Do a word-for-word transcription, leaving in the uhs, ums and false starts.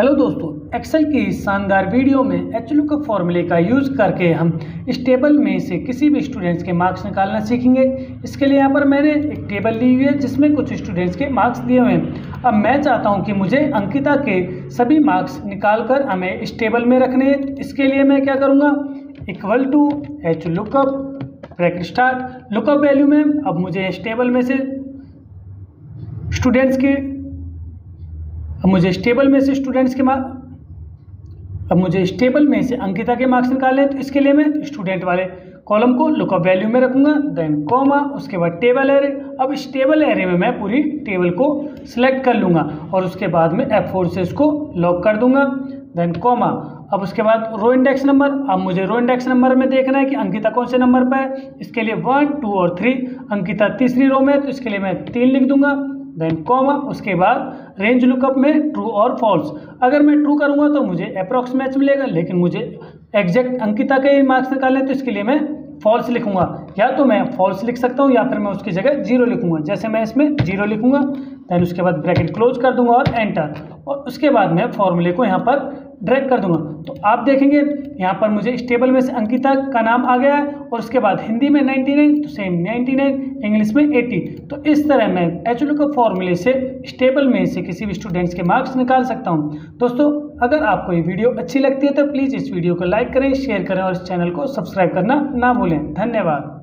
Hello दोस्तों, Excel की इस शानदार वीडियो में एच लुकअप फॉर्मूले का यूज़ करके हम इस टेबल में से किसी भी स्टूडेंट्स के मार्क्स निकालना सीखेंगे। इसके लिए यहाँ पर मैंने एक टेबल ली हुई है जिसमें कुछ स्टूडेंट्स के मार्क्स दिए हुए हैं। अब मैं चाहता हूँ कि मुझे अंकिता के सभी मार्क्स निकाल कर हमें इस टेबल में रखने हैं। इसके लिए मैं क्या करूँगा, equal to H lookup bracket start lookup value में अब मुझे इस टेबल में से स्टूडेंट्स के अब मुझे इस टेबल में से स्टूडेंट्स के मार्क्स अब मुझे इस टेबल में से अंकिता के मार्क्स निकालने हैं। तो इसके लिए मैं स्टूडेंट वाले कॉलम को लुकअप वैल्यू में रखूंगा, देन कॉमा, उसके बाद टेबल एरे। अब इस टेबल एरे में मैं पूरी टेबल को सिलेक्ट कर लूँगा और उसके बाद में एफ फोर से इसको लॉक कर दूंगा, देन कॉमा। अब उसके बाद रो इंडेक्स नंबर। अब मुझे रो इंडेक्स नंबर में देखना है कि अंकिता कौन से नंबर पर है। इसके लिए वन टू और थ्री, अंकिता तीसरी रो में है तो इसके लिए मैं तीन लिख दूंगा, देन कॉमा। उसके बाद रेंज लुकअप में ट्रू और फॉल्स। अगर मैं ट्रू करूंगा तो मुझे अप्रॉक्स मैच मिलेगा, लेकिन मुझे एग्जैक्ट अंकिता के ही मार्क्स निकालने तो इसके लिए मैं फॉल्स लिखूंगा। या तो मैं फॉल्स लिख सकता हूं या फिर मैं उसकी जगह जीरो लिखूंगा। जैसे मैं इसमें जीरो लिखूंगा, देन उसके बाद ब्रैकेट क्लोज कर दूंगा और एंटर, और उसके बाद मैं फॉर्मूले को यहाँ पर ड्रैग कर दूंगा। तो आप देखेंगे यहाँ पर मुझे इस टेबल में से अंकिता का नाम आ गया है और उसके बाद हिंदी में निन्यानवे तो सेम निन्यानवे, इंग्लिश में अस्सी। तो इस तरह मैं एच लुकअप फॉर्मूले से इस टेबल में से किसी भी स्टूडेंट्स के मार्क्स निकाल सकता हूँ। दोस्तों, अगर आपको ये वीडियो अच्छी लगती है तो प्लीज़ इस वीडियो को लाइक करें, शेयर करें और इस चैनल को सब्सक्राइब करना ना भूलें। धन्यवाद।